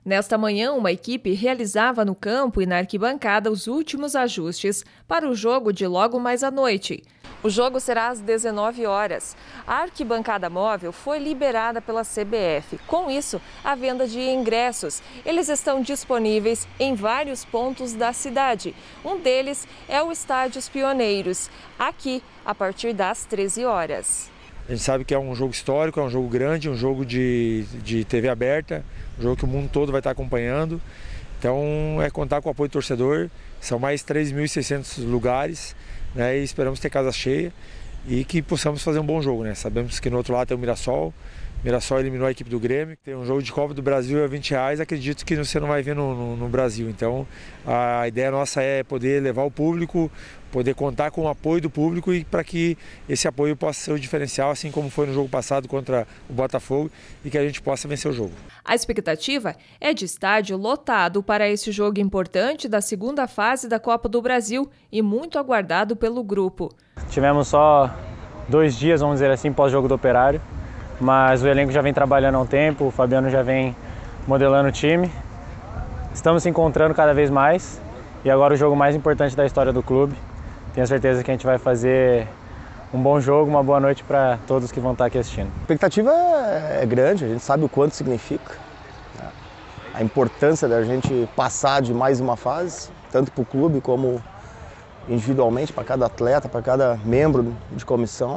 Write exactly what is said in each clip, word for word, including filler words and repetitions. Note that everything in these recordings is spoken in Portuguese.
Nesta manhã, uma equipe realizava no campo e na arquibancada os últimos ajustes para o jogo de logo mais à noite. O jogo será às dezenove horas. A arquibancada móvel foi liberada pela C B F. Com isso, a venda de ingressos. Eles estão disponíveis em vários pontos da cidade. Um deles é o Estádio Pioneiros, aqui a partir das treze horas. A gente sabe que é um jogo histórico, é um jogo grande, um jogo de, de T V aberta, um jogo que o mundo todo vai estar acompanhando. Então é contar com o apoio do torcedor, são mais três mil e seiscentos lugares, né, e esperamos ter casa cheia e que possamos fazer um bom jogo, né? Sabemos que no outro lado tem o Mirassol, o Mirassol eliminou a equipe do Grêmio, tem um jogo de Copa do Brasil a vinte reais, acredito que você não vai ver no, no, no Brasil. Então a ideia nossa é poder levar o público, poder contar com o apoio do público e para que esse apoio possa ser o diferencial, assim como foi no jogo passado contra o Botafogo, e que a gente possa vencer o jogo. A expectativa é de estádio lotado para esse jogo importante da segunda fase da Copa do Brasil e muito aguardado pelo grupo. Tivemos só dois dias, vamos dizer assim, pós-jogo do Operário, mas o elenco já vem trabalhando há um tempo, o Fabiano já vem modelando o time. Estamos se encontrando cada vez mais e agora o jogo mais importante da história do clube. Tenho certeza que a gente vai fazer um bom jogo, uma boa noite para todos que vão estar aqui assistindo. A expectativa é grande, a gente sabe o quanto significa, né? A importância da gente passar de mais uma fase, tanto para o clube como individualmente, para cada atleta, para cada membro de comissão.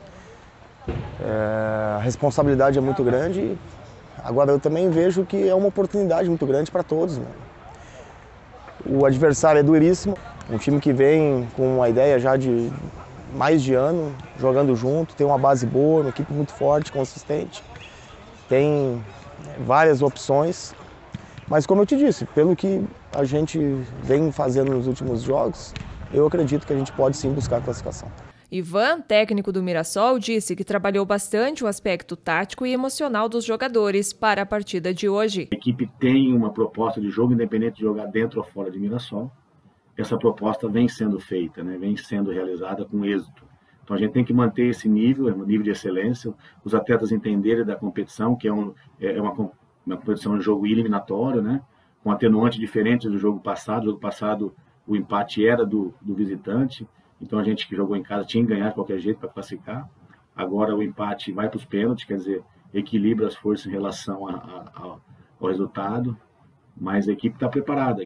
É, a responsabilidade é muito grande, agora eu também vejo que é uma oportunidade muito grande para todos, né? O adversário é duríssimo, um time que vem com uma ideia já de mais de ano, jogando junto, tem uma base boa, uma equipe muito forte, consistente, tem várias opções, mas como eu te disse, pelo que a gente vem fazendo nos últimos jogos, eu acredito que a gente pode sim buscar a classificação. Ivan, técnico do Mirassol, disse que trabalhou bastante o aspecto tático e emocional dos jogadores para a partida de hoje. A equipe tem uma proposta de jogo, independente de jogar dentro ou fora de Mirassol. Essa proposta vem sendo feita, né? Vem sendo realizada com êxito. Então a gente tem que manter esse nível, um nível de excelência, os atletas entenderem da competição, que é, um, é uma, uma competição de jogo eliminatório, né? Com atenuante diferente do jogo passado. O jogo passado o empate era do, do visitante. Então a gente que jogou em casa tinha que ganhar de qualquer jeito para classificar. Agora o empate vai para os pênaltis, quer dizer, equilibra as forças em relação a, a, ao resultado. Mas a equipe está preparada.